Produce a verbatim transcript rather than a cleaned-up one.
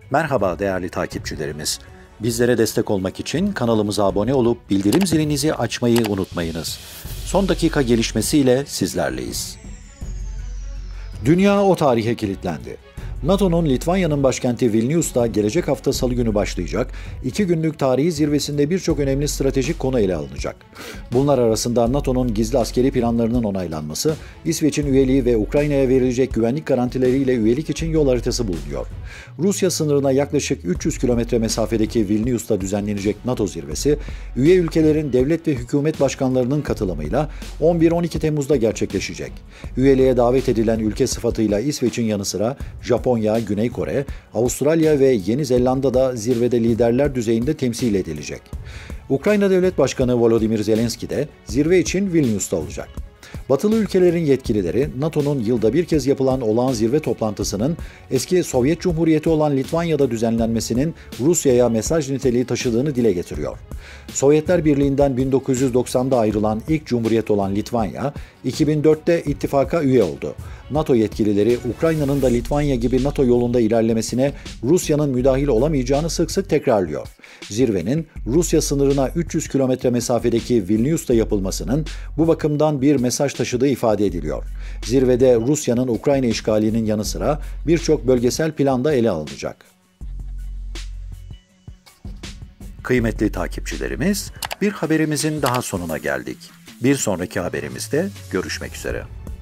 Merhaba değerli takipçilerimiz. Bizlere destek olmak için kanalımıza abone olup bildirim zilinizi açmayı unutmayınız. Son dakika gelişmesiyle sizlerleyiz. Dünya o tarihe kilitlendi. NATO'nun Litvanya'nın başkenti Vilnius'ta gelecek hafta Salı günü başlayacak iki günlük tarihi zirvesinde birçok önemli stratejik konu ele alınacak. Bunlar arasında NATO'nun gizli askeri planlarının onaylanması, İsveç'in üyeliği ve Ukrayna'ya verilecek güvenlik garantileriyle üyelik için yol haritası bulunuyor. Rusya sınırına yaklaşık üç yüz kilometre mesafedeki Vilnius'ta düzenlenecek NATO zirvesi, üye ülkelerin devlet ve hükümet başkanlarının katılımıyla on bir on iki Temmuz'da gerçekleşecek. Üyeliğe davet edilen ülke sıfatıyla İsveç'in yanı sıra Japonya, Güney Kore, Avustralya ve Yeni Zelanda da zirvede liderler düzeyinde temsil edilecek. Ukrayna Devlet Başkanı Volodymyr Zelenski de zirve için Vilnius'ta olacak. Batılı ülkelerin yetkilileri, NATO'nun yılda bir kez yapılan olağan zirve toplantısının eski Sovyet Cumhuriyeti olan Litvanya'da düzenlenmesinin Rusya'ya mesaj niteliği taşıdığını dile getiriyor. Sovyetler Birliği'nden bin dokuz yüz doksanda ayrılan ilk cumhuriyet olan Litvanya, iki bin dörtte ittifaka üye oldu. NATO yetkilileri, Ukrayna'nın da Litvanya gibi NATO yolunda ilerlemesine Rusya'nın müdahil olamayacağını sık sık tekrarlıyor. Zirvenin Rusya sınırına üç yüz kilometre mesafedeki Vilnius'ta yapılmasının bu bakımdan bir mesaj taşıdığı ifade ediliyor. Zirvede Rusya'nın Ukrayna işgalinin yanı sıra birçok bölgesel plan da ele alınacak. Kıymetli takipçilerimiz, bir haberimizin daha sonuna geldik. Bir sonraki haberimizde görüşmek üzere.